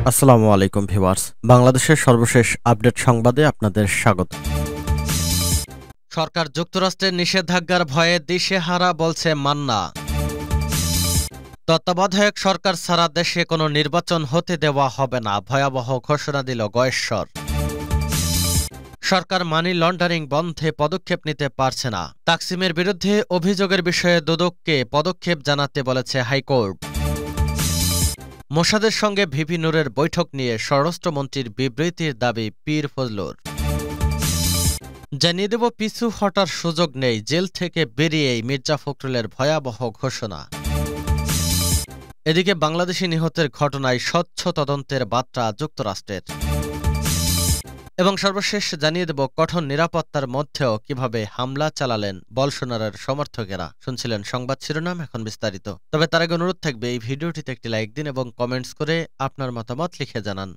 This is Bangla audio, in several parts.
আসসালামু আলাইকুম ভিউয়ার্স, বাংলাদেশের সর্বশেষ আপডেট সংবাদে আপনাদের স্বাগত। সরকার যুক্তরাষ্ট্রের নিষেধাজ্ঞার ভয়ে দিশেহারা বলছে মান্না। তত্ত্বাবধায়ক সরকার ছাড়া দেশে কোনো নির্বাচন হতে দেওয়া হবে না, ভয়াবহ ঘোষণা দিল গয়েশ্বর। সরকার মানি লন্ডারিং বন্ধে পদক্ষেপ নিতে পারছে না। তাকসিমের বিরুদ্ধে অভিযোগের বিষয়ে দুদককে পদক্ষেপ জানাতে বলেছে হাইকোর্ট। মোসাদের সঙ্গে ভিপি নূরের বৈঠক নিয়ে স্বরাষ্ট্রমন্ত্রীর বিবৃতির দাবি পীর ফজলুর। জানিয়ে দেব, পিছু হটার সুযোগ নেই, জেল থেকে বেরিয়েই মির্জা ফখরুলের ভয়াবহ ঘোষণা। এদিকে বাংলাদেশি নিহতের ঘটনায় স্বচ্ছ তদন্তের বার্তা যুক্তরাষ্ট্রের। এবং সর্বশেষ জানিয়ে দেব, কঠোর নিরাপত্তার মধ্যেও কিভাবে হামলা চালালেন বলসোনারোর সমর্থকেরা। শুনছিলেন সংবাদ শিরোনাম, এখন বিস্তারিত। তবে তার আগে অনুরোধ থাকবে এই ভিডিওটিতে একটি লাইক দিন এবং কমেন্টস করে আপনার মতামত লিখে জানান।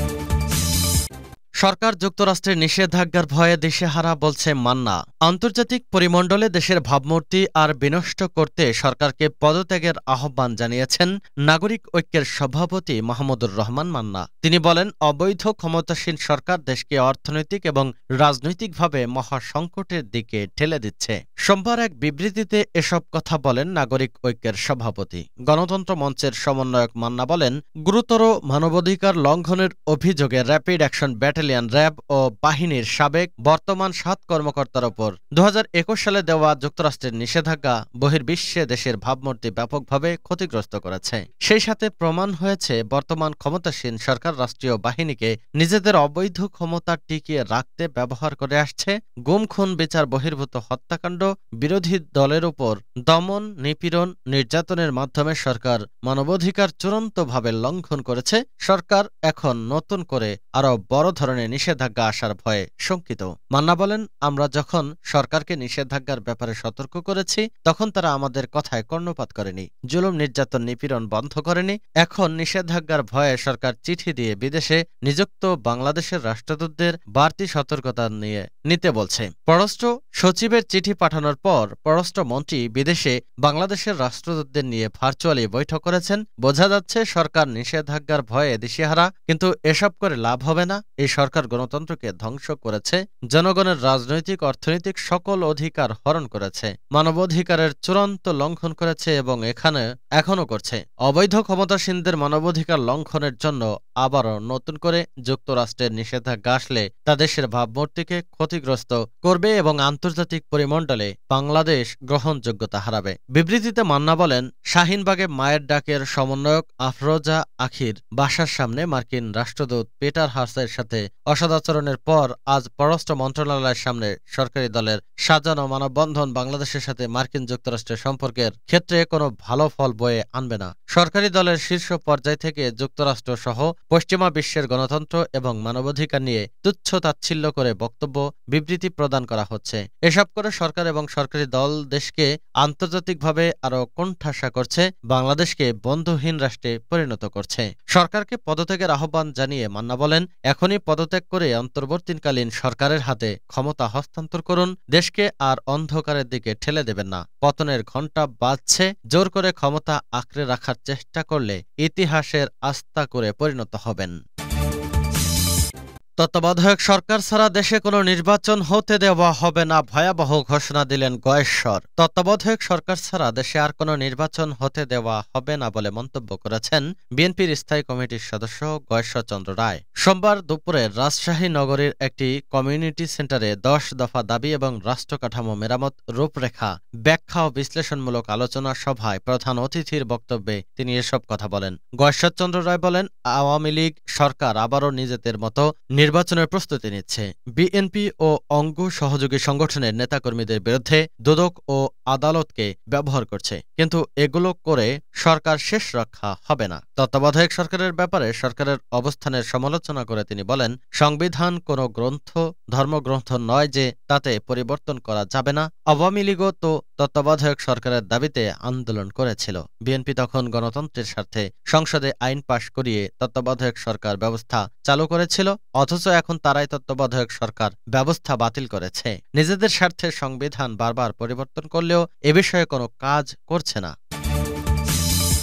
সরকার যুক্তরাষ্ট্রের নিষেধাজ্ঞার ভয়ে দিশেহারা বলছে মান্না। আন্তর্জাতিক পরিমণ্ডলে দেশের ভাবমূর্তি আর বিনষ্ট করতে সরকারকে পদত্যাগের আহ্বান জানিয়েছেন নাগরিক ঐক্যের সভাপতি মাহমুদুর রহমান মান্না। তিনি বলেন, অবৈধ ক্ষমতাসীন সরকার দেশকে অর্থনৈতিক এবং রাজনৈতিকভাবে মহাসংকটের দিকে ঠেলে দিচ্ছে। সোমবার এক বিবৃতিতে এসব কথা বলেন নাগরিক ঐক্যের সভাপতি। গণতন্ত্র মঞ্চের সমন্বয়ক মান্না বলেন, গুরুতর মানবাধিকার লঙ্ঘনের অভিযোগে র্যাপিড অ্যাকশন ব্যাটালিয়ন র্যাব ও বাহিনীর সাবেক বর্তমান ৭ কর্মকর্তার ওপর ২০২১ সালে দেওয়া যুক্তরাষ্ট্রের নিষেধাজ্ঞা বহির্বিশ্বে দেশের ভাবমূর্তি ব্যাপকভাবে ক্ষতিগ্রস্ত করেছে। সেই সাথে প্রমাণ হয়েছে বর্তমান ক্ষমতাসীন সরকার রাষ্ট্রীয় বাহিনীকে নিজেদের অবৈধ ক্ষমতা টিকিয়ে রাখতে ব্যবহার করে আসছে। গুম, খুন, বিচার বহির্ভূত হত্যাকাণ্ড, বিরোধী দলের উপর দমন, নিপীড়ন, নির্যাতনের মাধ্যমে সরকার মানবাধিকার চূড়ান্তভাবে লঙ্ঘন করেছে। সরকার এখন নতুন করে আরও বড় ধরনের নিষেধাজ্ঞা আসার ভয়ে শঙ্কিত। মান্না বলেন, আমরা যখন সরকারকে নিষেধাজ্ঞার ব্যাপারে সতর্ক করেছি তখন তারা আমাদের কথায় কর্ণপাত করেনি, জুলুম, নির্যাতন, নিপীড়ন বন্ধ করেনি। এখন নিষেধাজ্ঞার ভয়ে সরকার চিঠি দিয়ে বিদেশে নিযুক্ত বাংলাদেশের রাষ্ট্রদূতদের বাড়তি সতর্কতা নিতে বলছে। পররাষ্ট্র সচিবের চিঠি পাঠানোর পর পররাষ্ট্রমন্ত্রী বিদেশে বাংলাদেশের রাষ্ট্রদূতদের নিয়ে ভার্চুয়ালি বৈঠক করেছেন। বোঝা যাচ্ছে সরকার নিষেধাজ্ঞার ভয়ে দিশেহারা, কিন্তু এসব করে লাভ হবে না। এই সরকার গণতন্ত্রকে ধ্বংস করেছে, জনগণের রাজনৈতিক, অর্থনৈতিক সকল অধিকার হরণ করেছে, মানবাধিকারের চূড়ান্ত লঙ্ঘন করেছে এবং এখনও করছে। অবৈধ ক্ষমতাসীনদের মানবাধিকার লঙ্ঘনের জন্য আবারও নতুন করে যুক্তরাষ্ট্রের নিষেধাজ্ঞা আসলে তা দেশের ভাবমূর্তিকে ক্ষতিগ্রস্ত করবে এবং আন্তর্জাতিক পরিমণ্ডলে বাংলাদেশ গ্রহণযোগ্যতা হারাবে। বিবৃতিতে মান্না বলেন, শাহিনবাগে মায়ের ডাকের সমন্বয়ক আফরোজা আখির বাসার সামনে মার্কিন রাষ্ট্রদূত পিটার হাসের সাথে অসদাচরণের পর আজ পররাষ্ট্র মন্ত্রণালয়ের সামনে সরকারি দলের সাজানো মানববন্ধন বাংলাদেশের সাথে মার্কিন যুক্তরাষ্ট্রের সম্পর্কের ক্ষেত্রে কোনো ভালো ফল বয়ে আনবে না। সরকারি দলের শীর্ষ পর্যায় থেকে যুক্তরাষ্ট্র সহ পশ্চিমা বিশ্বের গণতন্ত্র এবং মানবাধিকার নিয়ে তুচ্ছ তাচ্ছিল্য করে বক্তব্য, বিবৃতি প্রদান করা হচ্ছে। এসব করে সরকার এবং সরকারি দল দেশকে আন্তর্জাতিকভাবে আরও কোণঠাসা করছে, বাংলাদেশকে বন্ধুহীন রাষ্ট্রে পরিণত করছে। সরকারকে পদত্যাগের আহ্বান জানিয়ে মান্না বলেন, এখনই পদত্যাগ করে অন্তর্বর্তীকালীন সরকারের হাতে ক্ষমতা হস্তান্তর করুন। দেশকে আর অন্ধকারের দিকে ঠেলে দেবেন না। পতনের ঘণ্টা বাজছে। জোর করে ক্ষমতা আঁকড়ে রাখার চেষ্টা করলে ইতিহাসের আস্থা করে পরিণত হবেন। তত্ত্বাবধায়ক সরকার ছাড়া দেশে কোনো নির্বাচন হতে দেওয়া হবে না, ভয়াবহ ঘোষণা দিলেন গয়েশ্বর। তত্ত্বাবধায়ক সরকার ছাড়া দেশে আর কোনো নির্বাচন হতে দেওয়া হবে না বলে মন্তব্য করেছেন বিএনপির স্থায়ী কমিটির সদস্য গয়েশ্বর চন্দ্র রায়। সোমবার দুপুরে রাজশাহী নগরীর একটি কমিউনিটি সেন্টারে 10 দফা দাবি এবং রাষ্ট্র কাঠামো মেরামত রূপরেখা ব্যাখ্যা ও বিশ্লেষণমূলক আলোচনা সভায় প্রধান অতিথির বক্তব্যে তিনি এসব কথা বলেন। গয়েশ্বর চন্দ্র রায় বলেন, আওয়ামী লীগ সরকার আবারও নিজেদের মতো নির্বাচনের প্রস্তুতি নিচ্ছে। বিএনপি ও অঙ্গ সহযোগী সংগঠনের নেতাকর্মীদের বিরুদ্ধে দুদক ও আদালতকে ব্যবহার করছে, কিন্তু এগুলো করে সরকার শেষ রক্ষা হবে না। তত্ত্বাবধায়ক সরকারের ব্যাপারে সরকারের অবস্থানের সমালোচনা করে তিনি বলেন, সংবিধান কোনো ধর্মগ্রন্থ নয় যে তাতে পরিবর্তন করা যাবে না। আওয়ামী লীগও তো তত্ত্বাবধায়ক সরকারের দাবিতে আন্দোলন করেছিল। বিএনপি তখন গণতন্ত্রের স্বার্থে সংসদে আইন পাশ করিয়ে তত্ত্বাবধায়ক সরকার ব্যবস্থা চালু করেছিল, অথচ এখন তারাই তত্ত্বাবধায়ক সরকার ব্যবস্থা বাতিল করেছে। নিজেদের স্বার্থে সংবিধান বারবার পরিবর্তন করলেও এ বিষয়ে কোনো কাজ করছে না।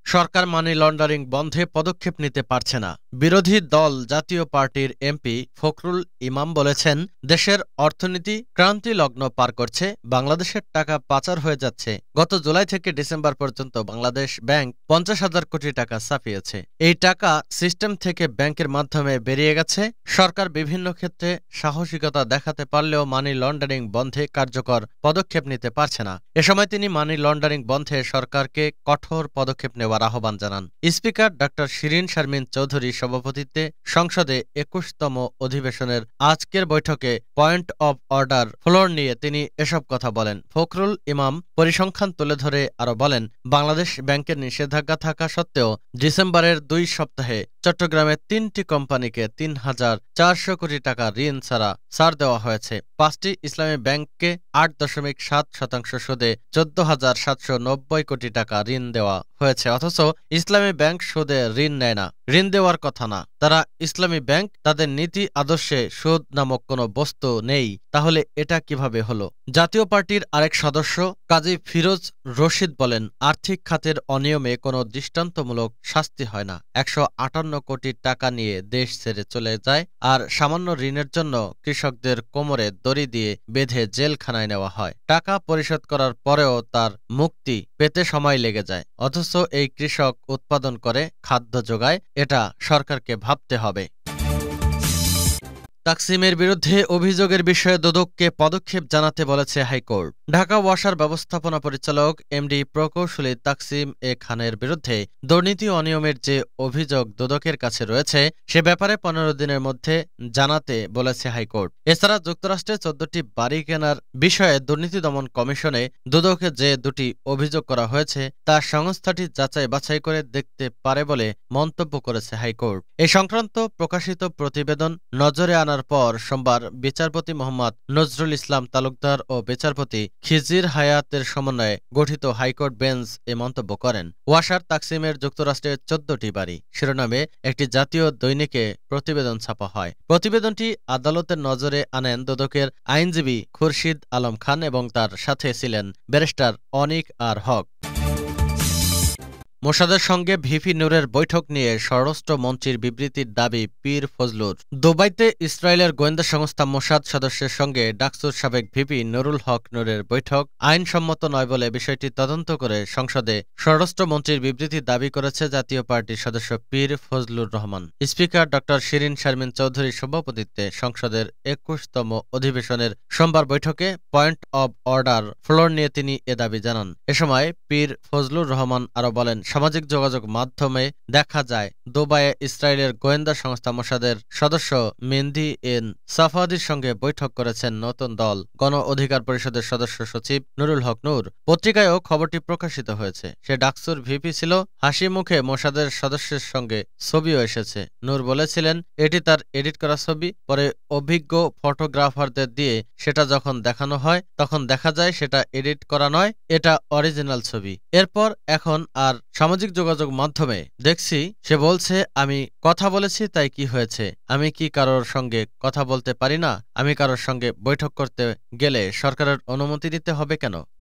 সরকার মানি লন্ডারিং বন্ধে পদক্ষেপ নিতে পারছে না। বিরোধী দল জাতীয় পার্টির এমপি ফখরুল ইমাম বলেছেন, দেশের অর্থনীতি ক্রান্তি লগ্ন পার করছে, বাংলাদেশের টাকা পাচার হয়ে যাচ্ছে। গত জুলাই থেকে ডিসেম্বর পর্যন্ত বাংলাদেশ ব্যাংক 50,000 কোটি টাকা ছাপিয়েছে। এই টাকা সিস্টেম থেকে ব্যাংকের মাধ্যমে বেরিয়ে গেছে। সরকার বিভিন্ন ক্ষেত্রে সাহসিকতা দেখাতে পারলেও মানি লন্ডারিং বন্ধে কার্যকর পদক্ষেপ নিতে পারছে না। এ সময় তিনি মানি লন্ডারিং বন্ধে সরকারকে কঠোর পদক্ষেপ নেওয়ার আহ্বান জানান। স্পিকার ড শিরিন শারমিন চৌধুরী সভাপতিত্বে সংসদে 21তম অধিবেশনের আজকের বৈঠকে পয়েন্ট অব অর্ডার ফ্লোর নিয়ে তিনি এসব কথা বলেন। ফখরুল ইমাম পরিসংখ্যান তুলে ধরে আরো বলেন, বাংলাদেশ ব্যাংকের নিষেধাজ্ঞা থাকা সত্ত্বেও ডিসেম্বরের 2 সপ্তাহে চট্টগ্রামে 3টি কোম্পানিকে 3,400 কোটি টাকা ঋণ ছাড় দেওয়া হয়েছে। 5টি ইসলামী ব্যাংককে 8.7% সুদে 14,790 কোটি টাকা ঋণ দেওয়া হয়েছে। অথচ ইসলামী ব্যাংক সুদে ঋণ নেয় না, ঋণ দেওয়ার কথা না। তারা ইসলামী ব্যাংক, তাদের নীতি আদর্শে সুদ নামক কোনো বস্তু নেই। তাহলে এটা কিভাবে হলো? জাতীয় পার্টির আরেক সদস্য কাজী ফিরোজ রশিদ বলেন, আর্থিক খাতের অনিয়মে কোনো দৃষ্টান্তমূলক শাস্তি হয় না। 158 কোটি টাকা নিয়ে দেশ ছেড়ে চলে যায়, আর সামান্য ঋণের জন্য কৃষকদের কোমরে দড়ি দিয়ে বেঁধে জেলখানায় নেওয়া হয়। টাকা পরিশোধ করার পরেও তার মুক্তি পেতে সময় লেগে যায়। অথচ এই কৃষক উৎপাদন করে খাদ্য যোগায়। এটা সরকারকে ভাবতে হবে। তাকসিমের বিরুদ্ধে অভিযোগের বিষয়ে দুদককে পদক্ষেপ জানাতে বলেছে হাইকোর্ট। ঢাকা ওয়াসার ব্যবস্থাপনা পরিচালক এমডি প্রকৌশলী তাকসিম এ খানের বিরুদ্ধে দুর্নীতি অনিয়মের যে অভিযোগ দুদকের কাছে রয়েছে, সে ব্যাপারে 15 দিনের মধ্যে জানাতে বলেছে হাইকোর্ট। এছাড়া যুক্তরাষ্ট্রে 14টি বাড়ি কেনার বিষয়ে দুর্নীতি দমন কমিশনে দুদকে যে 2টি অভিযোগ করা হয়েছে তা সংস্থাটি যাচাই বাছাই করে দেখতে পারে বলে মন্তব্য করেছে হাইকোর্ট। এই সংক্রান্ত প্রকাশিত প্রতিবেদন নজরে আনার পর সোমবার বিচারপতি মোহাম্মদ নজরুল ইসলাম তালুকদার ও বিচারপতি খিজির হায়াতের সমন্বয়ে গঠিত হাইকোর্ট বেঞ্চ এ মন্তব্য করেন। ওয়াসার তাকসিমের যুক্তরাষ্ট্রে 14টি বাড়ি শিরোনামে একটি জাতীয় দৈনিকে প্রতিবেদন ছাপা হয়। প্রতিবেদনটি আদালতের নজরে আনেন দুদকের আইনজীবী খুরশিদ আলম খান এবং তার সাথে ছিলেন ব্যারিস্টার অনিক আর হক। মোসাদের সঙ্গে ভিপি নূরের বৈঠক নিয়ে স্বরাষ্ট্র মন্ত্রীর বিবৃতির দাবি পীর ফজলুর। দুবাইতে ইসরায়েলের গোয়েন্দা সংস্থা মোসাদ সদস্যের সঙ্গে ডাকসুর সাবেক ভিপি নুরুল হক নূরের বৈঠক আইনসম্মত নয় বলে বিষয়টি তদন্ত করে সংসদে স্বরাষ্ট্র মন্ত্রীর বিবৃতির দাবি করেছে জাতীয় পার্টির সদস্য পীর ফজলুর রহমান। স্পিকার ড শিরিন শারমিন চৌধুরীর সভাপতিত্বে সংসদের 21তম অধিবেশনের সোমবার বৈঠকে পয়েন্ট অব অর্ডার ফ্লোর নিয়ে তিনি এ দাবি জানান। এ সময় পীর ফজলুর রহমান আরো বলেন, সামাজিক যোগাযোগ মাধ্যমে দেখা যায় দুবাইয়ে ইসরায়েলের গোয়েন্দা সংস্থা মোসাদের সদস্য মেহেদী এন সাফাদির সঙ্গে বৈঠক করেছেন নতুন দল গণ অধিকার পরিষদের সদস্য সচিব নুরুল হক নূর। পত্রিকায়ও খবরটি প্রকাশিত হয়েছে। সে ডাকসুর ভিপি ছিল। হাসি মুখে মোসাদের সদস্যের সঙ্গে ছবিও এসেছে। নূর বলেছিলেন এটি তার এডিট করা ছবি। পরে অভিজ্ঞ ফটোগ্রাফারদের দিয়ে সেটা যখন দেখানো হয় তখন দেখা যায় সেটা এডিট করা নয়, এটা অরিজিনাল ছবি। এরপর এখন আর সামাজিক যোগাযোগ মাধ্যমে দেখছি সে বলছে, আমি কথা বলেছি তাই কি হয়েছে? আমি কি কারোর সঙ্গে কথা বলতে পারি না? আমি কারোর সঙ্গে বৈঠক করতে গেলে সরকারের অনুমতি দিতে হবে কেন?